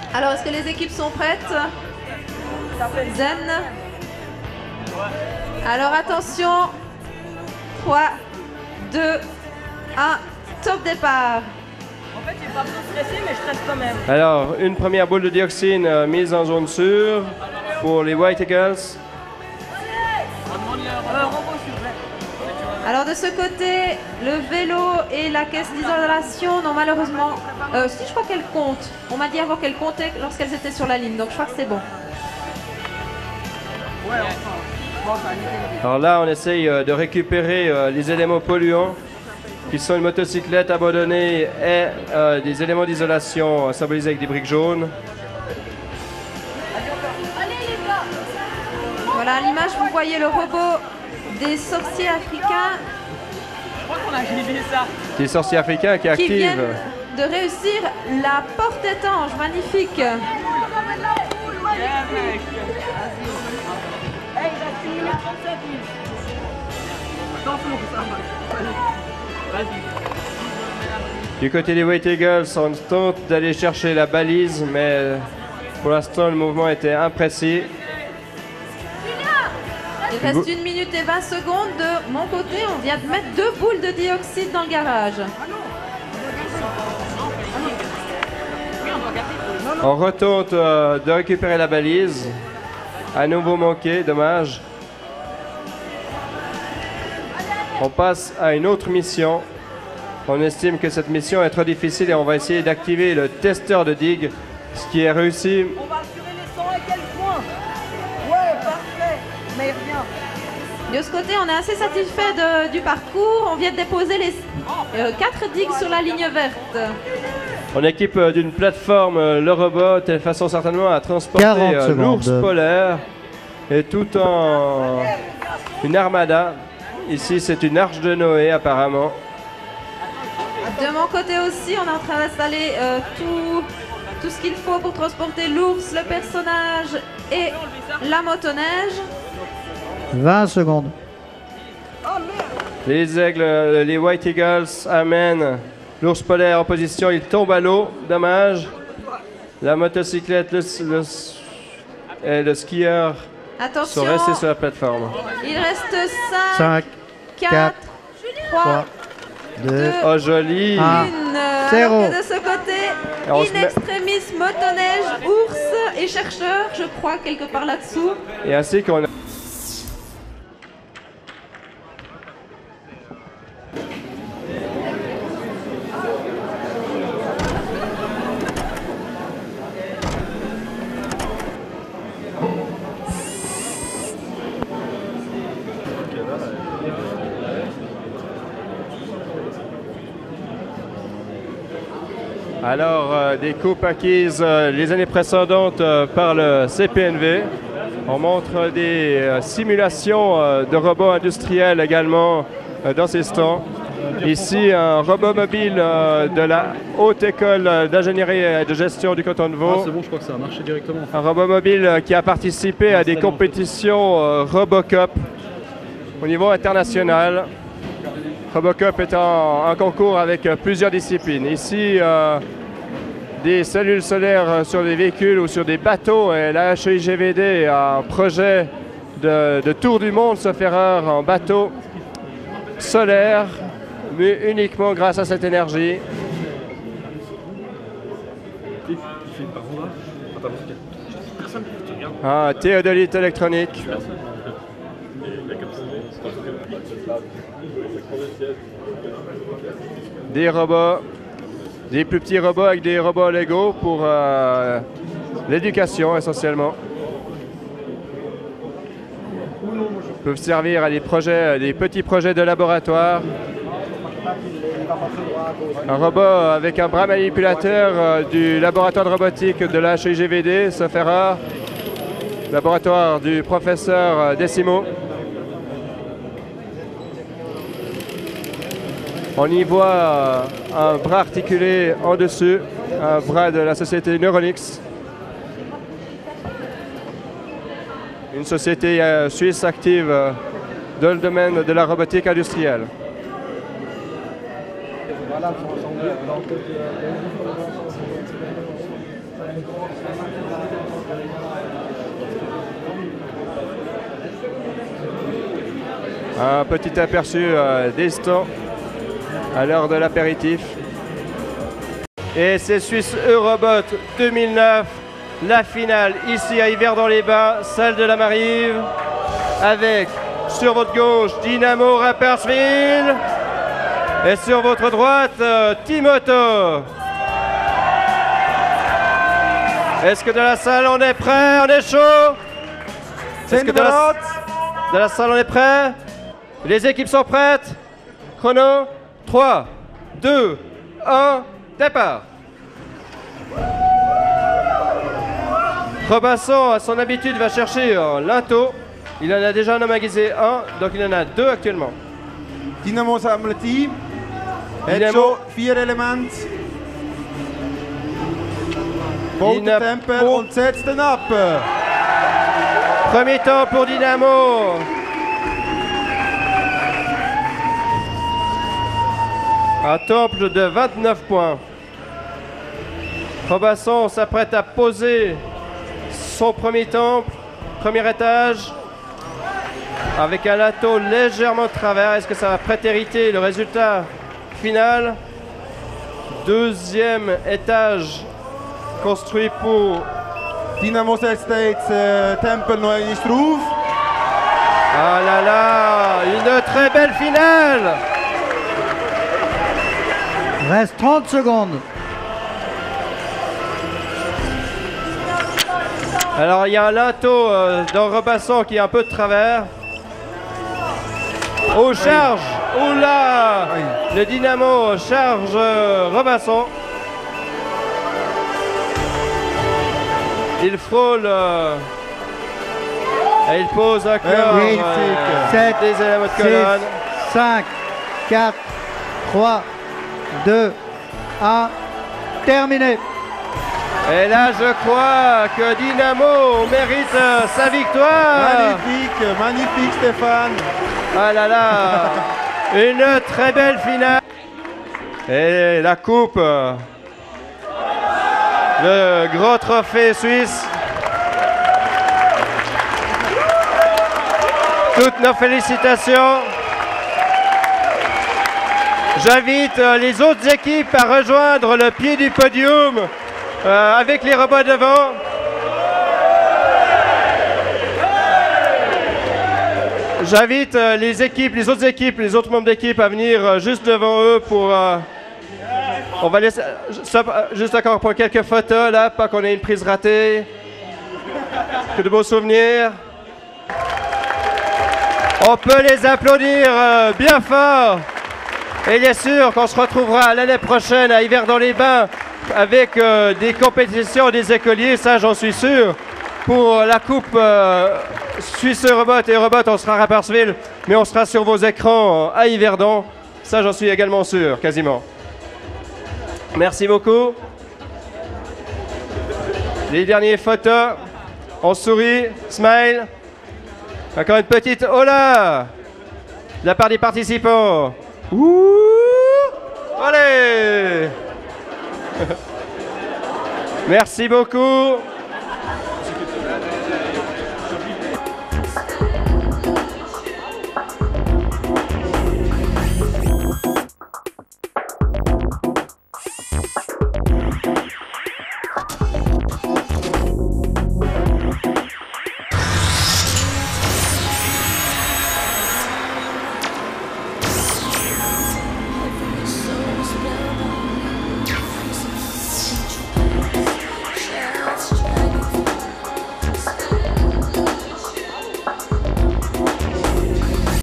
Alors, est-ce que les équipes sont prêtes? Zen. Alors, attention. 3, 2, 1, top départ. En fait, j'ai pas trop stressé, mais je stresse quand même. Alors, une première boule de dioxine mise en zone sûre pour les White Eagles. Alors de ce côté, le vélo et la caisse d'isolation n'ont malheureusement... si, je crois qu'elles comptent. On m'a dit avant qu'elles comptaient lorsqu'elles étaient sur la ligne, donc je crois que c'est bon. Alors là, on essaye de récupérer les éléments polluants qui sont une motocyclette abandonnée et des éléments d'isolation symbolisés avec des briques jaunes. Voilà, à l'image, vous voyez le robot des sorciers africains. Je crois qu'on a grillé ça. Des sorciers africains qui Qui activent. viennent de réussir la porte étanche, magnifique. Yeah, mec. Hey, il reste 1 minute 37 minutes. Attention, ça. Vas-y. Du côté des White Eagles, on tente d'aller chercher la balise, mais pour l'instant, le mouvement était imprécis. Il reste 1 minute et 20 secondes. De mon côté, on vient de mettre 2 boules de dioxyde dans le garage. On retente de récupérer la balise. À nouveau manqué, dommage. On passe à une autre mission. On estime que cette mission est trop difficile et on va essayer d'activer le testeur de digue, ce qui est réussi. On va assurer les 100 et quelques points. Ouais, parfait. Mais il revient. De ce côté, on est assez satisfait du parcours. On vient de déposer les 4 digues sur la ligne verte. On équipe d'une plateforme le robot, de telle façon certainement à transporter l'ours polaire et tout en une armada. Ici, c'est une arche de Noé apparemment. De mon côté aussi, on est en train d'installer tout ce qu'il faut pour transporter l'ours, le personnage et la motoneige. 20 secondes. Les aigles, les White Eagles amènent l'ours polaire en position. Il tombe à l'eau, dommage. La motocyclette et le skieur Attention, sont restés sur la plateforme. il reste 5, 4, 3, 2, Oh, joli! 1. 1. Zéro. Alors que de ce côté, on se in met- extremis, motoneige, ours et chercheur, je crois, quelque part là-dessous. Et ainsi qu'on a... Alors, des coupes acquises les années précédentes par le CPNV. On montre des simulations de robots industriels également dans ces stands. Ici, un robot mobile de la Haute École d'ingénierie et de gestion du canton de Vaud. Ah, c'est bon, je crois que ça a marché directement. Un robot mobile qui a participé à des compétitions Robocop au niveau international. Robocop est un concours avec plusieurs disciplines. Ici, des cellules solaires sur des véhicules ou sur des bateaux. Et la HEIGVD a un projet de tour du monde, sauf erreur, en bateau solaire, mais uniquement grâce à cette énergie. Un théodolite électronique. Des robots, des plus petits robots avec des robots Lego pour l'éducation essentiellement. Ils peuvent servir à des projets, des petits projets de laboratoire. Un robot avec un bras manipulateur du laboratoire de robotique de la HEIGVD, sauf erreur. Laboratoire du professeur Decimo. On y voit un bras articulé en dessus, un bras de la société Neuronix. Une société suisse active dans le domaine de la robotique industrielle. Un petit aperçu d'Eston à l'heure de l'apéritif. Et c'est Suisse Eurobot 2009, la finale ici à Yverdon-les-Bains, salle de la Marive, avec sur votre gauche Dynamo Rapperswil et sur votre droite Timoto. Est-ce que de la salle on est prêt, on est chaud? Est-ce que de la salle on est prêt? Les équipes sont prêtes? Chrono, 3, 2, 1, départ. Robinson, à son habitude, va chercher l'into. Il en a déjà emmagasiné un, donc il en a deux actuellement. Dynamo samelt team. Dynamo. 4 Element. Baut den Tempel und setzt den ab. Premier temps pour Dynamo. Un temple de 29 points. Robinson s'apprête à poser son premier temple, premier étage, avec un lato légèrement de travers. Est-ce que ça va prétériter le résultat final? Deuxième étage construit pour Dynamo setzt jetzt Tempel noch einmal drauf. Ah là là, une très belle finale. Reste 30 secondes. Alors il y a un lato dans Robinson qui est un peu de travers. Oh, charge! Oula! Le Dynamo charge Robinson. Il frôle et il pose un corps des éléments de colonne. 5, 4, 3, 2, 1, terminé. Et là, je crois que Dynamo mérite sa victoire. Magnifique, magnifique Stéphane. Ah là là, une très belle finale. Et la coupe, le gros trophée suisse. Toutes nos félicitations. J'invite les autres équipes à rejoindre le pied du podium avec les robots devant. J'invite les autres équipes, les autres membres d'équipe à venir juste devant eux pour... on va laisser juste encore pour quelques photos là, pas qu'on ait une prise ratée. Que de beaux souvenirs. On peut les applaudir bien fort. Et bien sûr qu'on se retrouvera l'année prochaine à Yverdon-les-Bains avec des compétitions des écoliers, ça j'en suis sûr. Pour la coupe Suisse Eurobot et Eurobot, on sera à Rapperswil, mais on sera sur vos écrans à Yverdon. Ça j'en suis également sûr, quasiment. Merci beaucoup. Les dernières photos. On sourit, smile. Encore une petite hola de la part des participants. Ouh, allez. Merci beaucoup.